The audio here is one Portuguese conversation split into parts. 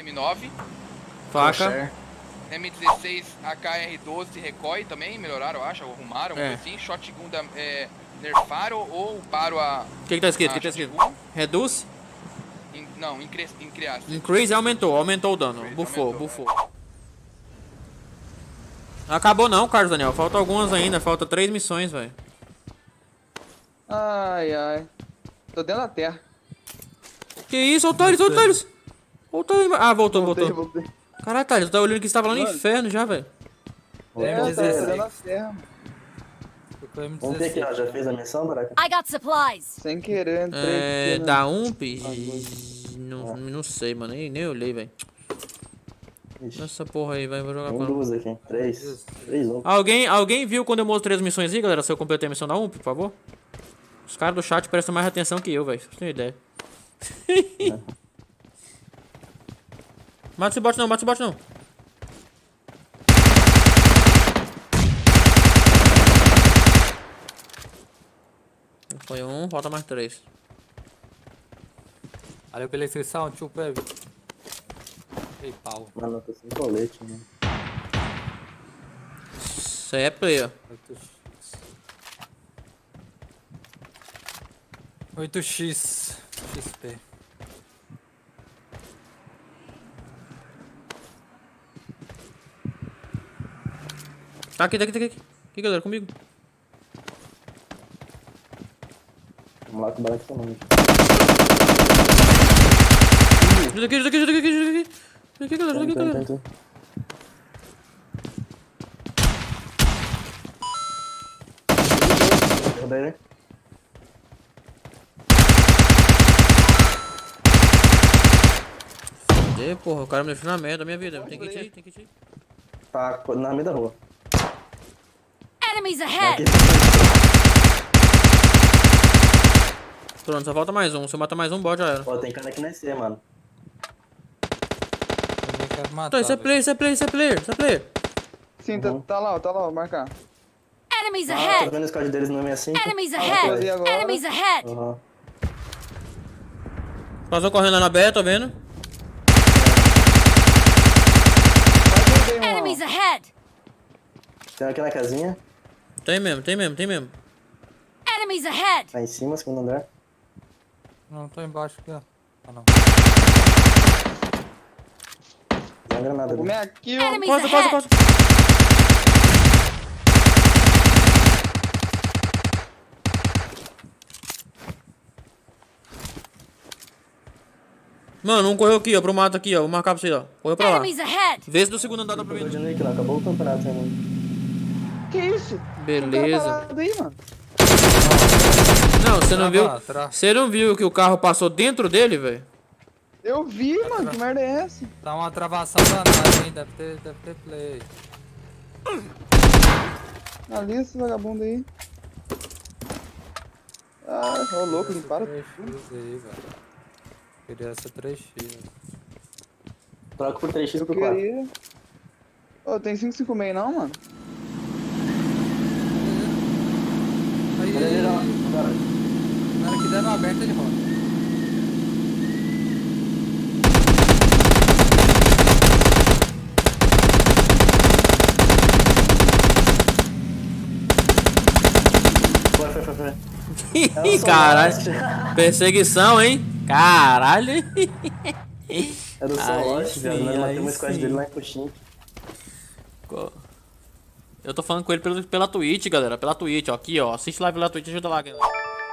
M9. Faca. M16, AKR-12 Recoil também, melhoraram, eu acho, ou arrumaram, assim. Shotgun nerfaram ou uparam a... O que tá escrito? O que tá escrito? Reduz? Não, increase. Increase aumentou o dano. Bufou. Acabou não, Carlos Daniel. Falta algumas ainda, falta 3 missões, velho. Ai. Tô dentro da terra. Que isso? Olha o Thales. Ah, voltou. Voltei. Caralho, Thales, eu tava olhando que você tava lá no inferno já, velho. Tô dentro da terra, mano. Vamos ver aqui, ó. Já fez a missão, Baraka? I got supplies. Sem querer, entrei. Da UMP? Não sei, mano. Nem olhei, velho. Essa porra aí, vou jogar com duas aqui. 3, 1. Alguém viu quando eu mostrei as missões aí, galera? Se eu completei a missão da UMP, por favor? Os caras do chat prestam mais atenção que eu, velho. Vocês têm ideia. Mata esse bot não. Foi um, falta mais 3. Valeu pela inscrição, tio Pepe. Ei, pau. Mano, eu tô sem colete, mano. Isso aí é player. 8x XP. Tá aqui. Aqui, galera, comigo. Vamos lá com o Baraka também. Ajuda aqui, galera. Rodei, né? Porra, o cara me deixou na merda da minha vida. Tem que ir. Tá na meio da rua. Enemies ahead. Pronto, só falta mais um. Se eu matar mais um, bot já era. Ó, tem cara aqui na EC, mano. Então, isso é player. Sim, tá lá, vou marcar. Enemies Tô ahead. vendo o squad deles no 65. Enemies ahead. Enemies ahead. Aham. Passou correndo lá na B, tô vendo. Enemies ahead. Tem aqui na casinha. Tem mesmo. Enemies ahead. Tá em cima, segundo andar. Não, tô embaixo aqui, ó. Ah, não. Tem uma granada ali. Comer aqui, ó. Enemies ahead. Mano, um correu aqui, ó, pro mato aqui, ó. Vou marcar pra você, ó. Correu pra lá. Enemies ahead. Vê se do segundo andar dá pra Tô ver. de noite lá, acabou o campeonato ainda. Que isso? Beleza. Aí, mano. Não, você não viu? Atrás. Você não viu que o carro passou dentro dele, velho? Eu vi, mano. Que merda é essa? Tá uma travação danada, hein? Deve ter play. Ali, esse vagabundo aí. Ah, ô louco, limparam 3x aí, velho. Queria essa 3x. Troca por 3x Eu por 4. queria. Ô, tem 556 não, mano? Aí, Olha ele lá, bora. na hora que der no aberto ele roda. Foi. Ih, caralho. Perseguição, hein? Caralho. É do São Lost, velho. Nós matamos o squad dele lá em Coxinha. Eu tô falando com ele pela Twitch, galera. Pela Twitch, ó. Aqui, ó. Assiste live pela Twitch, ajuda lá, galera.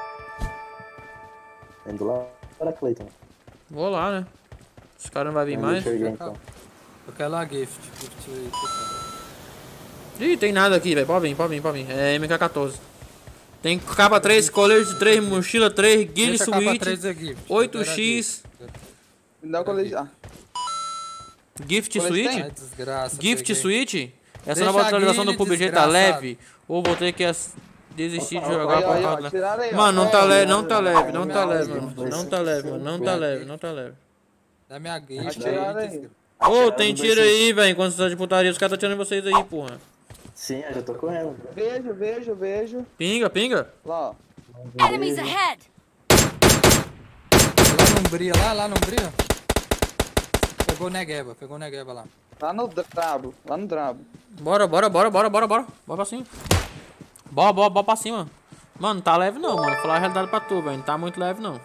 Indo lá para Clayton. Vou lá, né? Os caras não vão vir mais. Então. Eu quero lá gift aí. Ih, tem nada aqui, velho. Pode vir. É MK14. Tem capa 3, colete 3, mochila 3, guilde suíte, 8x, Me dá o colete. Ah, gift Colete suíte, tem? Ai, desgraça. gift peguei. suíte. Essa Deixa nova a atualização do guilde, PUBG tá desgraçado. leve. Ou vou ter que desistir de jogar aí, por ó, causa da... tiraram aí, ó. Mano, não tá É, leve, não tá leve, não, não tá não, leve, não, mano. Não tá leve, mano. Não tá leve. Dá minha gift Atiraram aí. desgraça. Ô, tem tiro aí, velho. Enquanto você tá de putaria, os caras tá tirando vocês aí, porra. Sim, eu já tô correndo. Vejo. Pinga. Lá, ó. Enemies ahead. Lá no Umbria. Pegou o Negueba lá. Lá no Drabo, lá no Drabo. Bora. Bora pra cima. Bora pra cima. Mano, não tá leve não, mano. Vou falar a realidade pra tu, velho. Não tá muito leve não.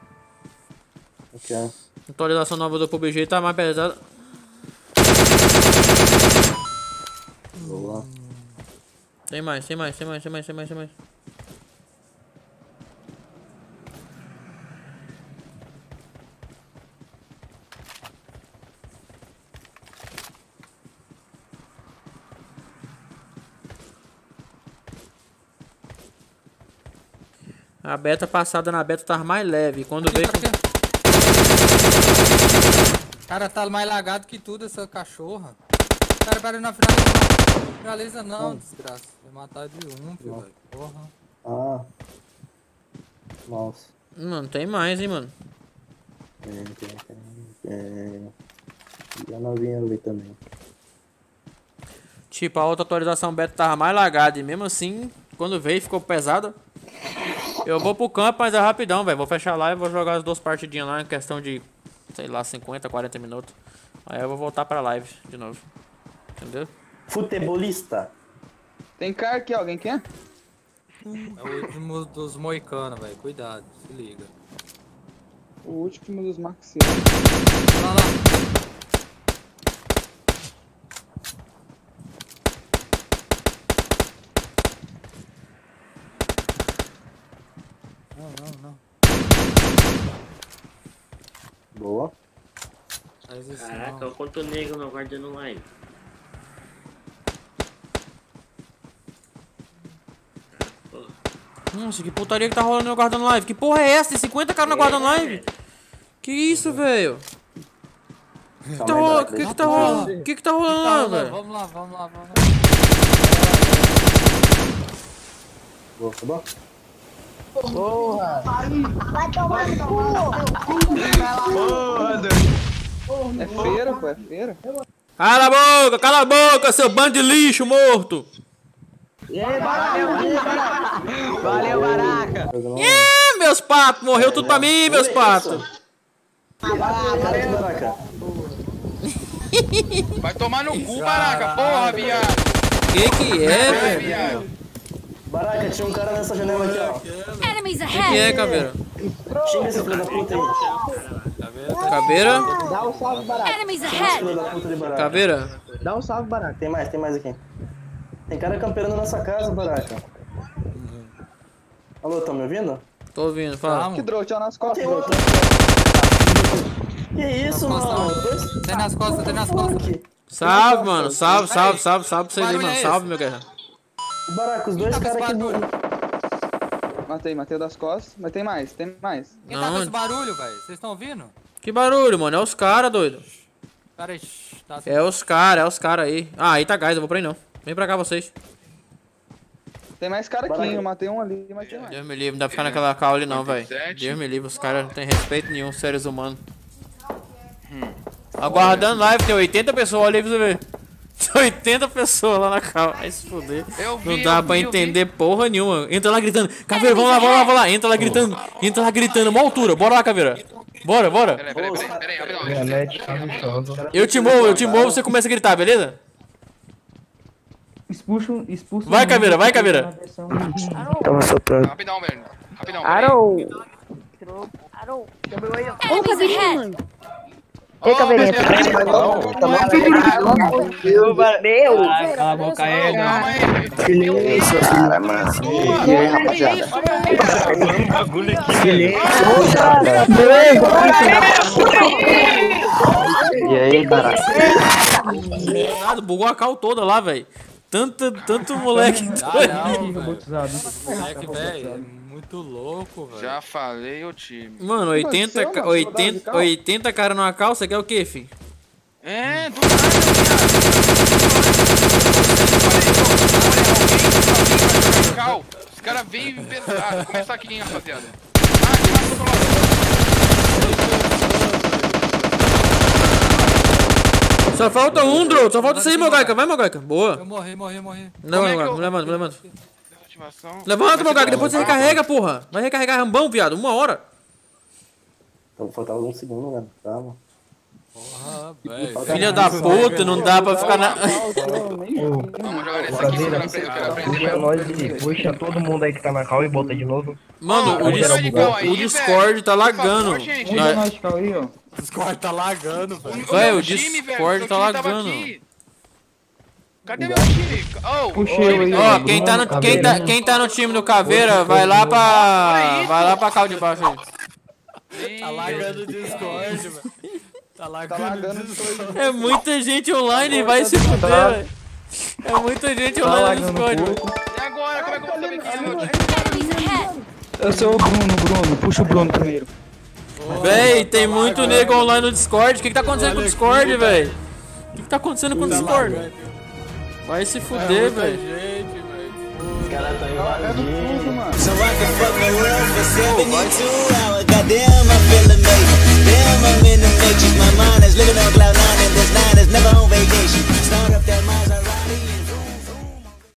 Ok. Atualização nova do PUBG tá mais pesada. Boa. Tem mais. A beta passada na beta tava mais leve. Quando veio com... Cara, tá mais lagado que tudo essa cachorra. Pera, na finaliza não, desgraça. Vai matar de um, filho, velho. Porra. Ah. Nossa. Mano, tem mais, hein, mano. E a novinha ali também. Tipo, a outra atualização beta tava mais lagada. E mesmo assim, quando veio ficou pesado. Eu vou pro campo, mas é rapidão, velho. Vou fechar lá e vou jogar as duas partidinhas lá em questão de, sei lá, 50, 40 minutos. Aí eu vou voltar pra live de novo. Entendeu? Futebolista. Tem cara aqui, alguém quer? É o último dos moicanos, velho. Cuidado, se liga. O último dos marxianos. Lá. Não. Boa. Caraca, olha quanto negro no guardando live. Nossa, que putaria que tá rolando no guardando live. Que porra é essa? Tem 50 caras no guardando live? Que isso, velho? Que tá rolando? Que tá rolando lá, velho? Vamos lá. Boa, tá bom? Vai tomar no cu! É feira, pô, é feira. Cala a boca, seu bando de lixo morto! Valeu, Baraca! Meus patos, morreu tudo pra mim, meus patos! Baraca. Vai tomar no cu, Baraca, porra, viado. Que é, velho? Viado. Baraca, tinha um cara nessa janela aqui, ó. Enemies Que ahead! é, caveira? Xinga esse filho da puta aí. Caveira? Dá um salve, Baraca. Enemies Filho ahead! da puta de Baraca. Caveira? Dá um salve, Baraca. Tem mais aqui. Tem cara camperando na nossa casa, Baraca. Alô, tá me ouvindo? Tô ouvindo, fala. Que droga, tinha nas costas, Tem droga. outro. Que isso, mano? Tem nas costas. Salve, mano. Salve pra vocês aí, mano. Salve, meu guerra. Baraca, os dois caras aqui do... Matei o das costas. Mas tem mais. Quem tá com esse barulho, velho? Vocês estão ouvindo? Que barulho, mano? É os caras, doido. Pera aí, tá assim. É os caras aí. Ah, aí tá gás, eu vou pra aí não. Vem pra cá vocês. Tem mais cara aqui, eu matei um ali, mas tem mais. Deus me livre, não dá pra ficar naquela cal ali não, velho. 47. Deus me livre, os caras não tem respeito nenhum, seres humanos. Aguardando live, tem 80 pessoas, olha aí pra você ver. Tem 80 pessoas lá na cal, vai se fuder. Não dá pra entender porra nenhuma. Entra lá gritando, Caveira, vamos lá. Entra lá gritando, mó altura, bora lá, Caveira. Bora. Peraí, rapidão. Eu te movo, você começa a gritar, beleza? Expulso. Vai, Caveira. Tava soprando. Rapidão, velho. Arou! Enemies ahead! Ei, Caveirinha, Meu! Cala a boca aí, Calma aí, velho. Silêncio, cara, mano. E aí, rapaziada? E aí, Baraca? Nada, bugou a cal toda lá, velho. Tanto moleque. Moleque, velho, é muito louco, velho. Já falei o time. Mano, 80 cara numa cal, você quer o que, fi? É, do nada, viado. Os caras veem pesado. Vou começar aqui, hein, rapaziada. Aqui na população. Só falta um, Drow. Só falta você, Mogaica. Vai, Mogaica. Boa. Eu morri. Levanta. Levanta, Mogaica. Depois você recarrega, porra. Vai recarregar rambão, viado. 1 hora. Então faltava um segundo, né? Calma. Porra, velho. Filha da puta, não dá pra ficar na... Vamos jogar nesse aqui, eu quero aprender. Puxa nós e puxa todo mundo aí que tá na call e bota de novo. Mano, o Discord tá lagando. Muda nós de cal aí, ó. O Discord tá lagando, velho. Velho, o Discord tá lagando. Cadê meu time? Oh, Puxei aí. Ó, quem tá no time do Caveira, vai lá pra cal de baixo aí. Tá lagando o Discord, velho. Tá lagando o Discord. É muita gente online, vai se fuder, velho. É muita gente online no Discord, velho. E agora, como é que eu vou saber quem é meu time? Enemies ahead! Eu sou o Bruno. Puxa o Bruno primeiro. Véi, tem muito nego online no Discord. O que tá acontecendo com o Discord, velho? O que tá acontecendo com o Discord? Vai se fuder, velho. Os caras tão invadindo. So I can fuck the world for 72 hours. Goddamn, I feel amazing. Damn, I'm in the matrix. My mind